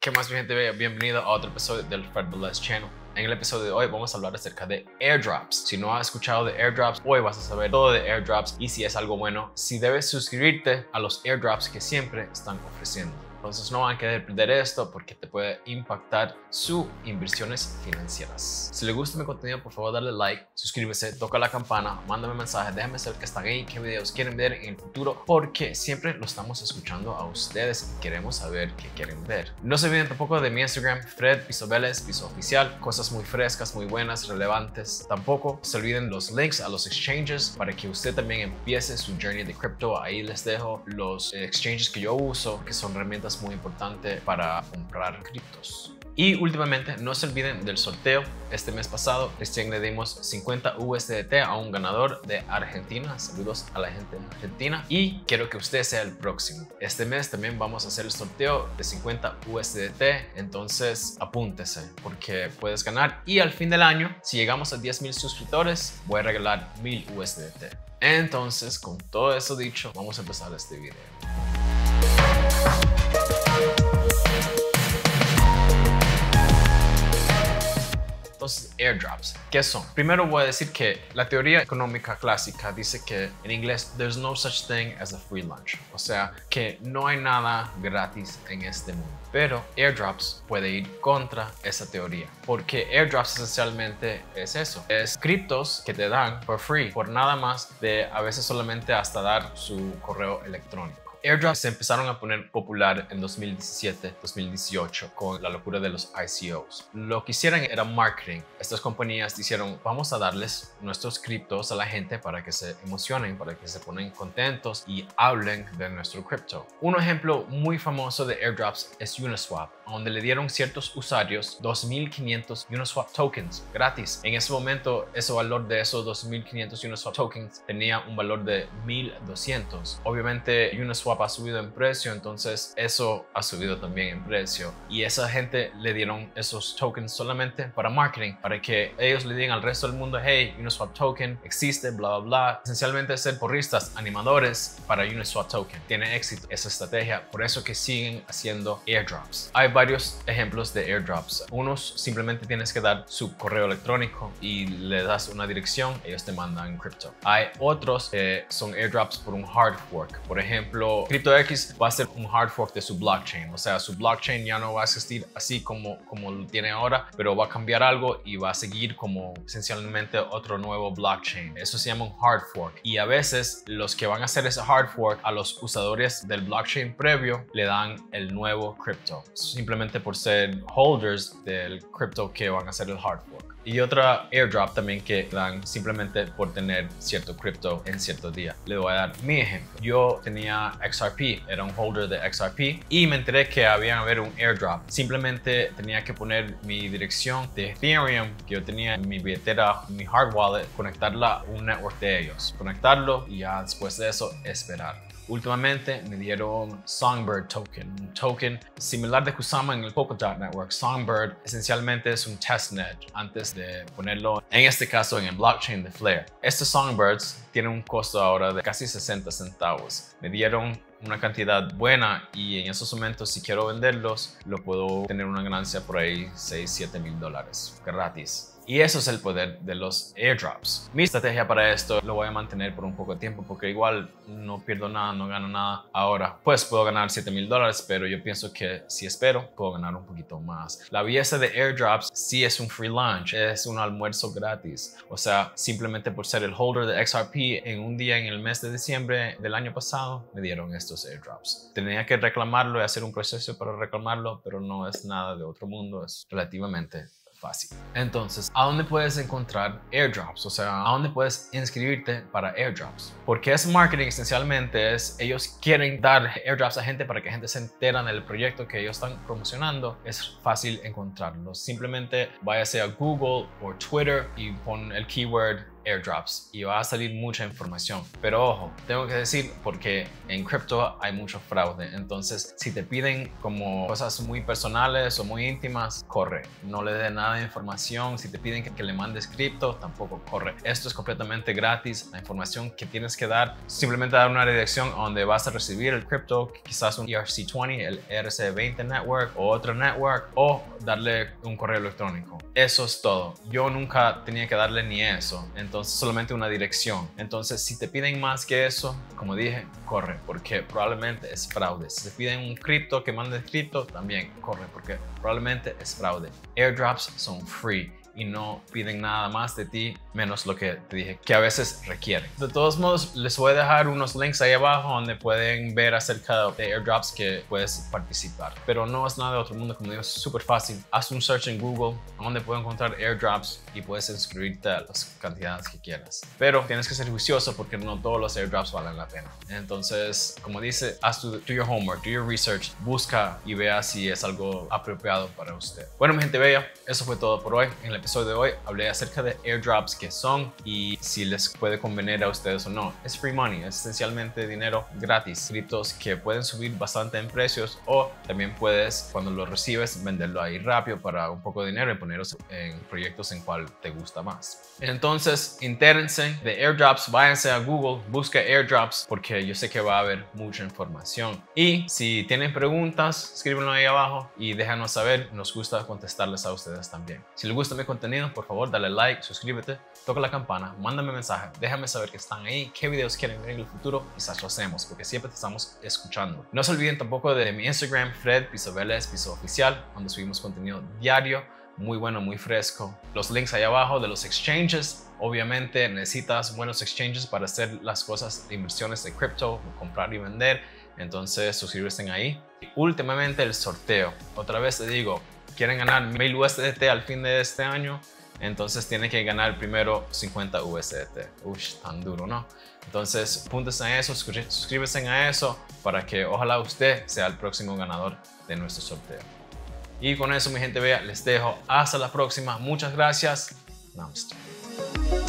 ¿Qué más, mi gente? Bienvenido a otro episodio del Fred Velez Channel. En el episodio de hoy vamos a hablar acerca de airdrops. Si no has escuchado de airdrops, hoy vas a saber todo de airdrops y si es algo bueno, si debes suscribirte a los airdrops que siempre están ofreciendo. Entonces no van a querer perder esto porque te puede impactar sus inversiones financieras. Si les gusta mi contenido, por favor dale like, suscríbese, toca la campana, mándame mensajes, déjenme saber que están ahí, qué videos quieren ver en el futuro, porque siempre lo estamos escuchando a ustedes y queremos saber qué quieren ver. No se olviden tampoco de mi Instagram, Fred Piso Velez, Piso Oficial, cosas muy frescas, muy buenas, relevantes. Tampoco se olviden los links a los exchanges para que usted también empiece su journey de cripto. Ahí les dejo los exchanges que yo uso, que son herramientas muy importante para comprar criptos. Y últimamente no se olviden del sorteo. Este mes pasado recién le dimos 50 USDT a un ganador de Argentina. Saludos a la gente de Argentina y quiero que usted sea el próximo. Este mes también vamos a hacer el sorteo de 50 USDT, entonces apúntese porque puedes ganar. Y al fin del año, si llegamos a 10,000 suscriptores, voy a regalar 1000 USDT. Entonces, con todo eso dicho, vamos a empezar este video. Entonces, airdrops, ¿qué son? Primero voy a decir que la teoría económica clásica dice que en inglés there's no such thing as a free lunch, o sea que no hay nada gratis en este mundo. Pero airdrops puede ir contra esa teoría, porque airdrops esencialmente es eso, es criptos que te dan for free, por nada más de a veces solamente hasta dar su correo electrónico. Airdrops se empezaron a poner popular en 2017-2018 con la locura de los ICOs. Lo que hicieron era marketing. Estas compañías dijeron, vamos a darles nuestros criptos a la gente para que se emocionen, para que se ponen contentos y hablen de nuestro cripto. Un ejemplo muy famoso de airdrops es Uniswap, donde le dieron ciertos usuarios 2.500 Uniswap tokens gratis. En ese momento, ese valor de esos 2.500 Uniswap tokens tenía un valor de 1.200. Obviamente, Uniswap ha subido en precio, entonces eso ha subido también en precio. Y esa gente le dieron esos tokens solamente para marketing, para que ellos le digan al resto del mundo, hey, Uniswap token existe, bla, bla, bla. Esencialmente ser porristas, animadores para Uniswap token. Tiene éxito esa estrategia, por eso que siguen haciendo airdrops. Hay varios ejemplos de airdrops. Unos simplemente tienes que dar su correo electrónico y le das una dirección, ellos te mandan cripto. Hay otros que son airdrops por un hard fork. Por ejemplo, CryptoX va a ser un hard fork de su blockchain, o sea, su blockchain ya no va a existir así como lo tiene ahora, pero va a cambiar algo y va a seguir como esencialmente otro nuevo blockchain. Eso se llama un hard fork, y a veces los que van a hacer ese hard fork a los usadores del blockchain previo le dan el nuevo crypto, simplemente por ser holders del crypto que van a hacer el hard fork. Y otra airdrop también que dan simplemente por tener cierto cripto en cierto día. Le voy a dar mi ejemplo. Yo tenía XRP, era un holder de XRP y me enteré que había haber un airdrop. Simplemente tenía que poner mi dirección de Ethereum que yo tenía en mi billetera, mi hard wallet, conectarla a un network de ellos, conectarlo y ya después de eso esperar. Últimamente me dieron Songbird token, un token similar de Kusama en el Polkadot Network. Songbird esencialmente es un testnet antes de ponerlo, en este caso, en el blockchain de Flare. Estos Songbirds tienen un costo ahora de casi 60 centavos. Me dieron una cantidad buena y en esos momentos, si quiero venderlos, lo puedo tener una ganancia por ahí $6-7 mil gratis. Y eso es el poder de los airdrops. Mi estrategia para esto lo voy a mantener por un poco de tiempo porque igual no pierdo nada, no gano nada ahora. Pues puedo ganar $7,000, pero yo pienso que si espero, puedo ganar un poquito más. La belleza de airdrops sí es un free lunch, es un almuerzo gratis. O sea, simplemente por ser el holder de XRP en un día en el mes de diciembre del año pasado, me dieron estos airdrops. Tenía que reclamarlo y hacer un proceso para reclamarlo, pero no es nada de otro mundo, es relativamente fácil. Entonces, ¿a dónde puedes encontrar airdrops? O sea, ¿a dónde puedes inscribirte para airdrops? Porque es marketing esencialmente, ellos quieren dar airdrops a gente para que gente se entera del proyecto que ellos están promocionando. Es fácil encontrarlos. Simplemente váyase a Google o Twitter y pon el keyword airdrops y va a salir mucha información. Pero ojo, tengo que decir porque en cripto hay mucho fraude. Entonces, si te piden como cosas muy personales o muy íntimas, corre. No le dé nada de información. Si te piden que le mandes cripto, tampoco corre. Esto es completamente gratis. La información que tienes que dar, simplemente dar una dirección a donde vas a recibir el cripto, quizás un ERC20, el ERC20 network o otro network, o darle un correo electrónico. Eso es todo. Yo nunca tenía que darle ni eso. Entonces, solamente una dirección. Entonces, si te piden más que eso, como dije, corre, porque probablemente es fraude. Si te piden un cripto, que mandes cripto, también corre, porque probablemente es fraude. Airdrops son free y no piden nada más de ti menos lo que te dije que a veces requieren. De todos modos, les voy a dejar unos links ahí abajo donde pueden ver acerca de airdrops que puedes participar, pero no es nada de otro mundo. Como digo, es súper fácil. Haz un search en Google donde puedes encontrar airdrops y puedes inscribirte a las cantidades que quieras, pero tienes que ser juicioso porque no todos los airdrops valen la pena. Entonces, como dice, haz do your homework, do your research, busca y vea si es algo apropiado para usted. Bueno, mi gente bella, eso fue todo por hoy. En el episodio de hoy hablé acerca de airdrops, que son y si les puede convenir a ustedes o no. Es free money, es esencialmente dinero gratis, criptos que pueden subir bastante en precios, o también puedes, cuando lo recibes, venderlo ahí rápido para un poco de dinero y ponerlos en proyectos en cual te gusta más. Entonces, intérense de airdrops, váyanse a Google, busca airdrops porque yo sé que va a haber mucha información. Y si tienen preguntas, escríbenlo ahí abajo y déjanos saber. Nos gusta contestarles a ustedes también. Si les gusta mi contenido, por favor dale like, suscríbete, toca la campana, mándame mensaje, déjame saber que están ahí, qué videos quieren ver en el futuro, quizás lo hacemos porque siempre te estamos escuchando. No se olviden tampoco de mi Instagram, Fred Piso Vélez Piso Oficial, donde subimos contenido diario, muy bueno, muy fresco. Los links ahí abajo de los exchanges. Obviamente necesitas buenos exchanges para hacer las cosas de inversiones de cripto, comprar y vender. Entonces suscríbete ahí. Y últimamente el sorteo. Otra vez te digo, quieren ganar 1000 USDT al fin de este año, entonces tienen que ganar primero 50 USDT. Uy, tan duro, ¿no? Entonces, apúntense a eso, suscríbanse a eso para que ojalá usted sea el próximo ganador de nuestro sorteo. Y con eso, mi gente bella, les dejo. Hasta la próxima. Muchas gracias. Namaste.